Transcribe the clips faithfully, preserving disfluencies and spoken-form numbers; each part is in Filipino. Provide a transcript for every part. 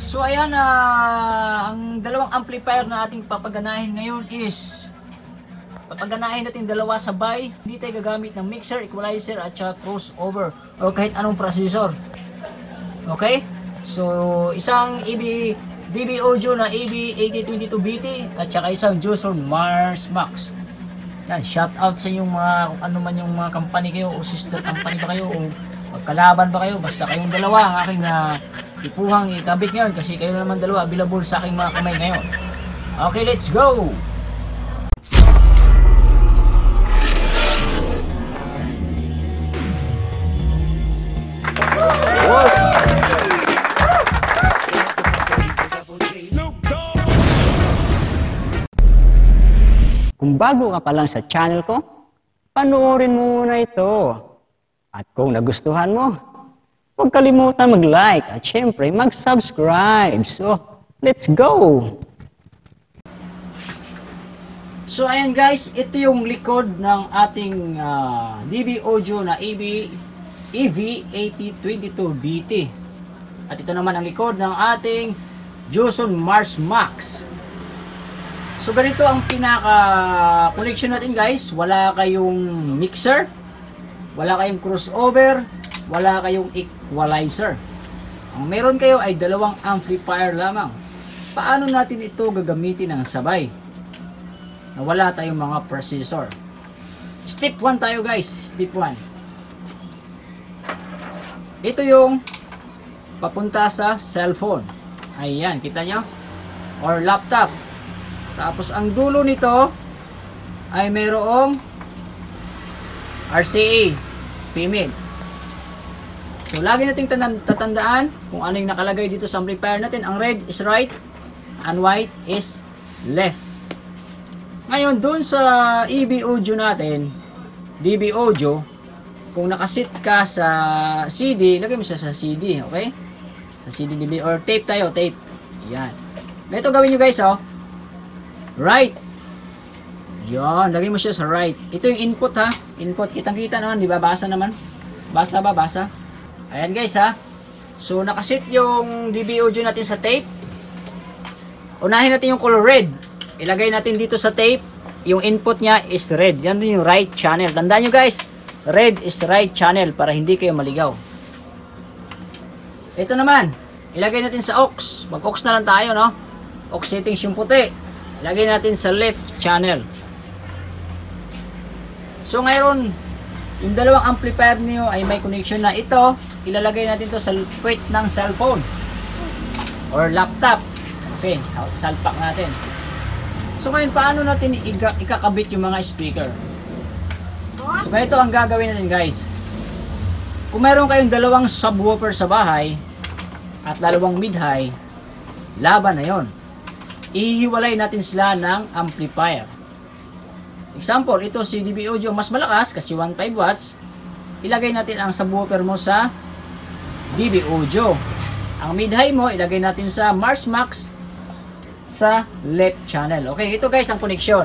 So ayan, uh, ang dalawang amplifier na ating papaganahin ngayon is papaganahin natin dalawa sabay. Hindi tayo gagamit ng mixer, equalizer at saka crossover o kahit anong processor. Okay? So isang E B D B Audio na E B eighty twenty-two B T at saka isang Juson Mars Max. Yan, shout out sa inyong mga kung ano man yung mga company kayo o sister company ba kayo o magkalaban ba kayo, basta kayong dalawa ang aking uh, ipuhang ikabit ngayon kasi kayo naman dalawa available sa aking mga kamay ngayon. Okay, let's go! Kung bago ka pa lang sa channel ko, panoorin mo muna ito. At kung nagustuhan mo, huwag kalimutan mag-like at syempre mag-subscribe. So, let's go! So ayan guys, ito yung likod ng ating uh, D B Audio na E B E V eighty twenty-two B T. At ito naman ang likod ng ating Juson Mars Max. So ganito ang pinaka connection natin guys. Wala kayong mixer, wala kayong crossover, wala kayong equalizer. Ang meron kayo ay dalawang amplifier lamang. Paano natin ito gagamitin ng sabay na wala tayong mga processor? Step one tayo guys. Step one. Ito yung papunta sa cellphone. Ayan, kita nyo? Or laptop. Tapos ang dulo nito ay mayroong R C A, female. So lagi nating tatandaan kung ano yung nakalagay dito sa amplifier natin. Ang red is right and white is left. Ngayon dun sa E B Audio natin, D B Audio, kung nakasit ka sa C D, lagay mo siya sa C D, okay? Sa C D D B or tape tayo, tape. Yan. Ito gawin nyo guys, oh. Right. Yan, lagay mo siya sa right. Ito yung input ha. Input, kitang-kita naman, di ba? Basa naman. Basa ba? Basa. Ayan guys ha. So nakasit yung D B Audio natin sa tape. Unahin natin yung color red. Ilagay natin dito sa tape. Yung input niya is red. Yan din yung right channel. Tandaan nyo guys, red is right channel para hindi kayo maligaw. Ito naman, ilagay natin sa aux. Mag-aux na lang tayo, no? Aux settings yung puti. Ilagay natin sa left channel. So ngayon, yung dalawang amplifier niyo ay may connection na. Ito, ilalagay natin to sa puwet ng cellphone or laptop. Okay, salpak natin. So ngayon, paano natin ikakabit yung mga speaker? So ganito ang gagawin natin guys. Kung meron kayong dalawang subwoofer sa bahay at dalawang mid-high, laban na yon. Ihiwalay natin sila ng amplifier. Example, ito si D B Audio mas malakas kasi one point five watts. Ilagay natin ang subwoofer mo sa D B Audio. Ang mid-high mo, ilagay natin sa Mars Max sa left channel. Okay, ito guys ang connection.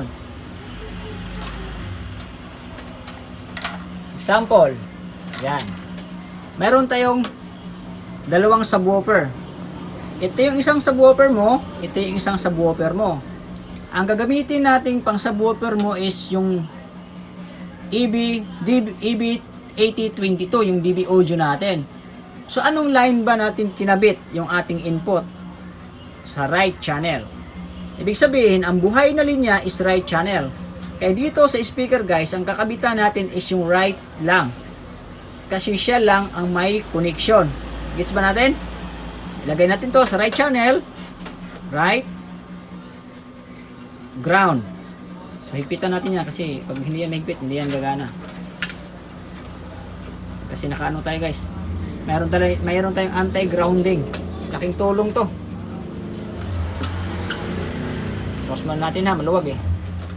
Example, yan. Meron tayong dalawang subwoofer. Ito yung isang subwoofer mo, ito yung isang subwoofer mo. Ang gagamitin nating pang subwoofer mo is yung E B eighty twenty-two, yung D B Audio natin. So anong line ba natin kinabit yung ating input? Sa right channel. Ibig sabihin, ang buhay na linya is right channel. Kaya dito sa speaker guys, ang kakabitan natin is yung right lang. Kasi siya lang ang may connection. Gets ba natin? Ilagay natin to sa right channel, right, ground. So higpitan natin yan kasi pag hindi yan mahigpit, hindi yan gagana. Kasi nakaano tayo guys. Mayroon tayo, mayroon tayong anti-grounding. Laking tulong to. Crossman natin ha, maluwag eh.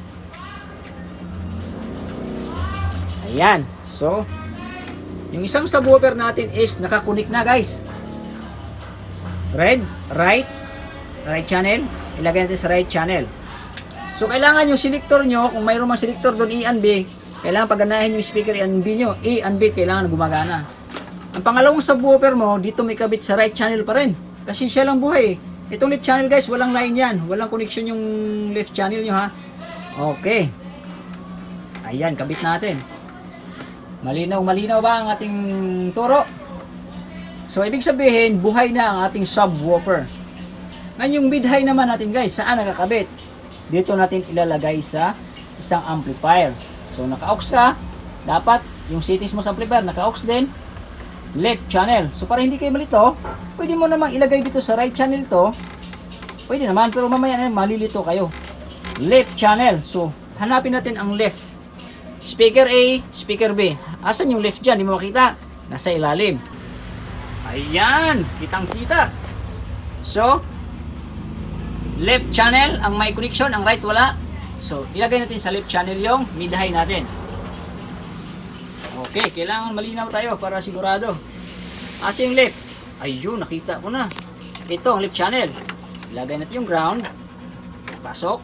Ayan. So, yung isang subwoofer natin is nakakunik na guys. Red, right, right channel, ilagay natin sa right channel. So kailangan yung selector nyo, kung mayroon mang selector doon E and B, kailangan paganahin yung speaker E and B nyo. E and B kailangan gumagana. Ang pangalawang subwoofer mo, dito may kabit sa right channel pa rin. Kasi siya lang buhay. Itong left channel guys, walang line yan. Walang connection yung left channel nyo ha. Okay. Ayan, kabit natin. Malinaw, malinaw ba ang ating turo? So, ibig sabihin, buhay na ang ating subwoofer. Ngayon, yung mid-high naman natin guys, saan nakakabit? Dito natin ilalagay sa isang amplifier. So, naka-aux ka, dapat yung settings mo sa amplifier, naka-aux din, left channel. So, para hindi kayo malito, pwede mo namang ilagay dito sa right channel to. Pwede naman, pero mamaya na malilito kayo. Left channel. So, hanapin natin ang left. Speaker A, speaker B. Asan yung left dyan? Hindi mo makita. Nasa ilalim. Ayan, kitang-kita. So, left channel ang may connection, ang right wala. So, ilagay natin sa left channel yung mid-high natin. Okay, kailangan malinaw tayo para sigurado. Asa yung left? Ayun, nakita ko na. Ito ang left channel. Ilagay natin yung ground. Pasok.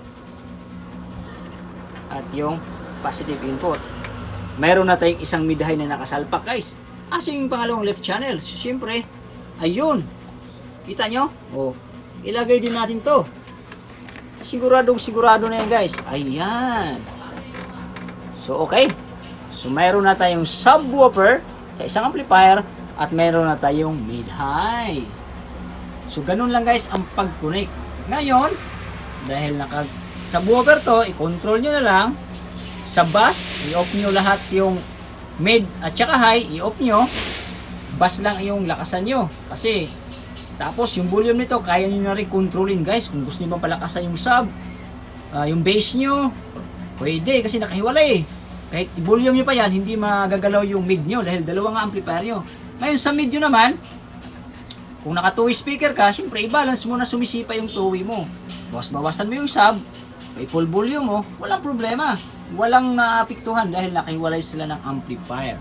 At yung positive input. Mayroon na tayong isang mid-high na nakasalpak guys. Asa yung pangalawang left channel? So, siyempre, ayun. Kita nyo? O, ilagay din natin to. Siguradong sigurado na yan guys. Ayan. So, okay. So, mayroon na tayong subwoofer sa isang amplifier at mayroon na tayong mid-high. So, ganun lang guys ang pag-connect. Ngayon, dahil naka subwoofer to, i-control nyo na lang. Sa bass, i-off nyo lahat yung mid at saka high, i-off nyo. Bass lang yung lakasan nyo. Kasi, tapos yung volume nito, kaya nyo na rin controlin guys. Kung gusto nyo palakasan yung sub, uh, yung bass nyo, pwede kasi nakahiwalay eh. Kahit i-volume nyo pa yan, hindi magagalaw yung mid nyo dahil dalawa nga amplifier nyo. Ngayon sa mid nyo naman, kung naka two way speaker ka, syempre i-balance mo na sumisipa yung two way mo. Bawas-bawasan mo yung sub, may full volume mo, walang problema. Walang naapektuhan dahil nakahiwalay sila ng amplifier.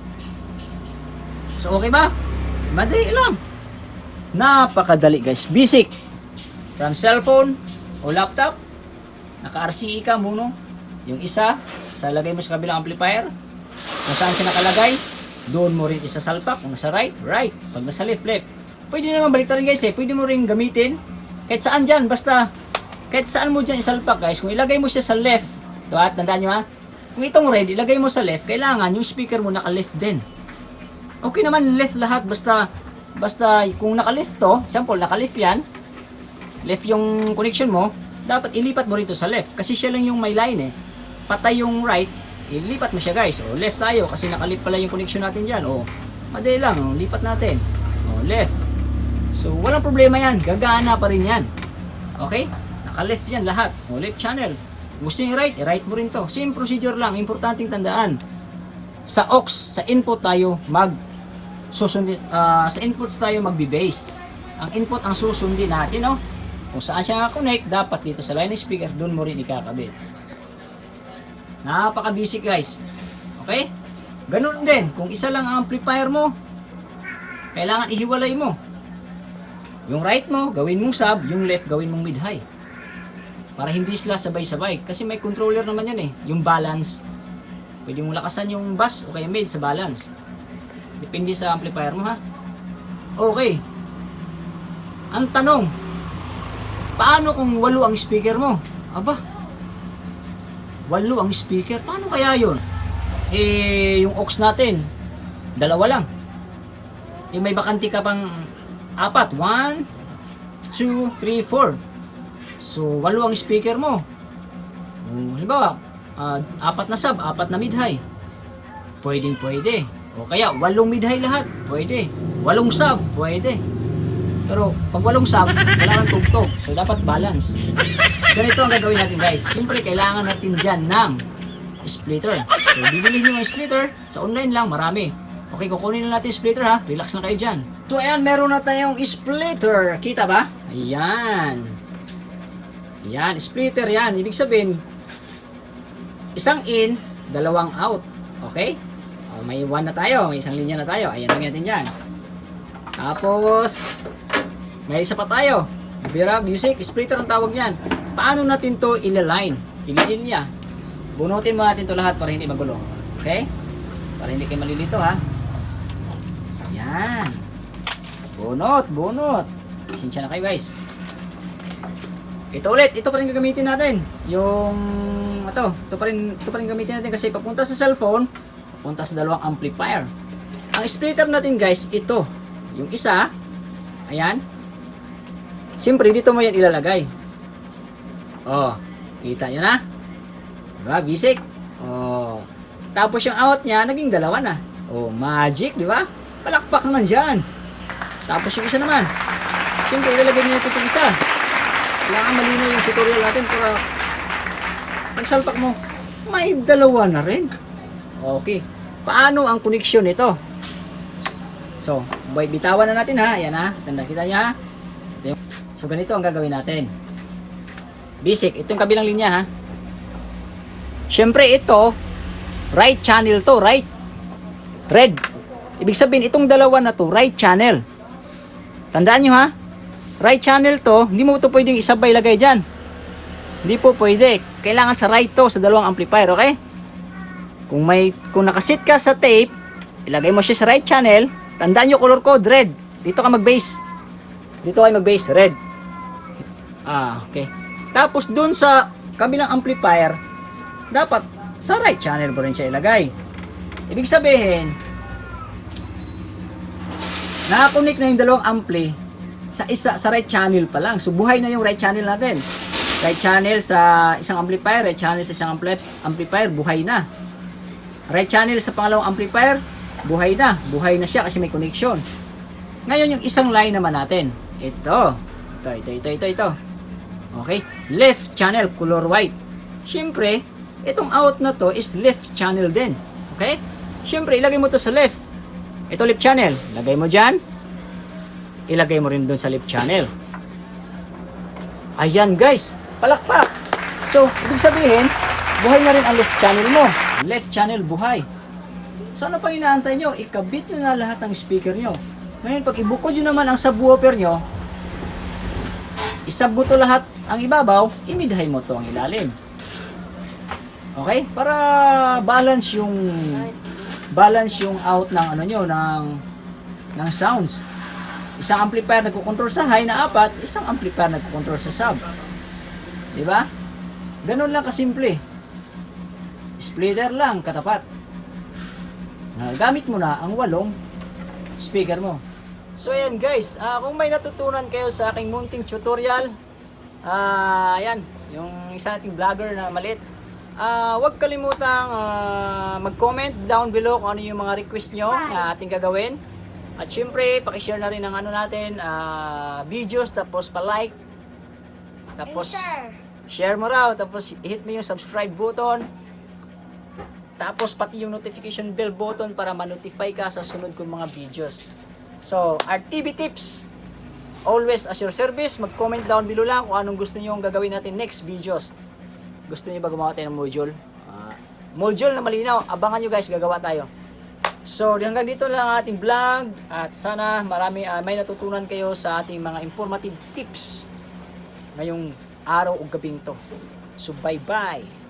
So okay ba? Madali lang. Napakadali guys. Basic. From cellphone o laptop, naka-R C E ka muna. Yung isa, sa lagay mo sa kabilang amplifier. Kung saan siya nakalagay, doon mo rin isasalpak. Kung nasa right, right. Pag nasa left, left. Pwede naman baliktarin guys eh. Pwede mo rin gamitin. Kahit saan dyan, basta kahit saan mo dyan isalpak guys. Kung ilagay mo siya sa left, ito ha, tandaan nyo ha. Kung itong red, ilagay mo sa left, kailangan yung speaker mo naka-left din. Okay naman left lahat, basta basta kung naka-left to, example, naka-left yan, left yung connection mo, dapat ilipat mo rito sa left. Kasi siya lang yung may line eh. Patay yung right, ilipat mo siya guys. O, left tayo kasi naka-left pala yung connection natin dyan. O, madali lang, o, lipat natin. O, left. So, walang problema yan. Gagana pa rin yan. Okay? Naka-left yan lahat. O, left channel. Gusto yung right, i-right mo rin to. Same procedure lang, importanteng tandaan. Sa aux, sa input tayo mag susundin, uh, sa inputs tayo magbe-base. Ang input ang susundin natin, no? Kung saan siya connect, dapat dito sa line ng speaker, doon mo rin ikakabit. Napaka-basic guys. Okay? Ganun din, kung isa lang ang amplifier mo, kailangan ihiwalay mo. Yung right mo, gawin mong sub, yung left, gawin mong mid-high. Para hindi sila sabay-sabay. Kasi may controller naman yan eh. Yung balance. Pwede mong lakasan yung bass o kaya mid sa balance. Depende sa amplifier mo ha. Okay. Ang tanong, paano kung walo ang speaker mo? Aba, walo ang speaker. Paano kaya yun? Eh, yung aux natin, dalawa lang. Eh, may bakanti ka pang apat. One, two, three, four. So, walo ang speaker mo. Um, halimbawa, uh, apat na sub, apat na mid-high. Pwedeng pwede. O kaya, walong mid-high lahat. Pwede. Walong sub, pwede. Pero, pag walong sub, wala nang tugtog. So, dapat balance. Ganito ang gagawin natin guys. Siyempre, kailangan natin dyan ng splitter. So, bibili nyo ng splitter. Sa online lang, marami. Okay, kukunin na natin yung splitter ha. Relax na kayo dyan. So, ayan, meron na tayong splitter. Kita ba? Ayan. Yan, splitter yan. Ibig sabihin, isang in, dalawang out. Okay? O, may one na tayo. May isang linya na tayo. Ayan lang natin yan. Tapos, may isa pa tayo. Bira, music, splitter ang tawag yan. Paano natin to ilaline? Ililinya. Bunutin mo natin to lahat para hindi magulo. Okay? Para hindi kayo malilito ha. Ayan. Bunot, bunot. Pasensya na kayo guys. Ito ulit, ito pa rin gagamitin natin. Yung ito, ito pa rin, ito pa rin gamitin natin kasi papunta sa cellphone, papunta sa dalawang amplifier. Ang splitter natin guys, ito. Yung isa, ayan. Siyempre, dito mo yan ilalagay. Oh, kita nyo na? Diba, basic? Oh. Tapos yung out niya, naging dalawa na. Oh, magic, di ba? Palakpak naman dyan. Tapos yung isa naman. Siyempre, ilalagay nyo ito itong isa. Kailangan malinaw yung tutorial natin para pag salpak mo, may dalawa na rin. Okay. Paano ang connection nito? So, boy, bitawan na natin ha. Ayan ha. Tanda kita niya ha. So, ganito ang gagawin natin. Basic. Itong kabilang linya ha. Siyempre, ito, right channel to, right? Red. Ibig sabihin, itong dalawa na to, right channel. Tandaan nyo ha. Right channel to, hindi mo ito pwedeng isabay lagay dyan. Hindi po pwede. Kailangan sa right to, sa dalawang amplifier, okay? Kung may, kung nakasit ka sa tape, ilagay mo siya sa right channel, tandaan nyo color code, red. Dito ka mag-base. Dito kayo mag-base, red. Ah, okay. Tapos dun sa kabilang amplifier, dapat sa right channel mo rin siya ilagay. Ibig sabihin, nakakonect na yung dalawang ampli sa isa sa right channel pa lang. So buhay na yung right channel natin. Right channel sa isang amplifier, right channel sa isang ampli amplifier, buhay na. Right channel sa pangalawang amplifier, buhay na. Buhay na siya kasi may connection. Ngayon yung isang line naman natin. Ito. Ito, ito, ito, ito, ito. Okay? Left channel, color white. Siyempre, itong out na to is left channel din. Okay? Siyempre, ilagay mo to sa left. Ito left channel. Lagay mo dyan. Ilagay mo rin dun sa left channel. Ayan guys. Palakpak. So, ibig sabihin, buhay na rin ang left channel mo. Left channel buhay. So, ano pang inaantay nyo? Ikabit nyo na lahat ng speaker nyo. Ngayon, pag ibukod nyo naman ang subwoofer nyo, isab mo to lahat ang ibabaw, imidhay mo to ang ilalim. Okay? Para balance yung balance yung out ng ano nyo, ng ng sounds. Isang amplifier nagko-control sa high na apat, isang amplifier nagko-control sa sub. Di ba? Ganun lang kasimple. Splitter lang katapat. Uh, gamit mo na ang walong speaker mo. So ayan guys, uh, kung may natutunan kayo sa aking munting tutorial, uh, ayan, yung isa nating vlogger na maliit, uh, huwag kalimutang uh, mag-comment down below kung ano yung mga request nyo na ating gagawin. At syempre, pakishare na rin ang ano natin, uh, videos, tapos pa-like, tapos share mo raw, tapos hit mo yung subscribe button, tapos pati yung notification bell button para ma-notify ka sa sunod kong mga videos. So, R T V Tips, always as your service. Mag-comment down below lang kung anong gusto nyo gagawin natin next videos. Gusto nyo ba gumawa tayo ng module? Uh, module na malinaw, abangan nyo guys, gagawa tayo. So, hanggang dito lang ang ating vlog at sana marami uh, may natutunan kayo sa ating mga informative tips ngayong araw o gabing to. So, bye-bye!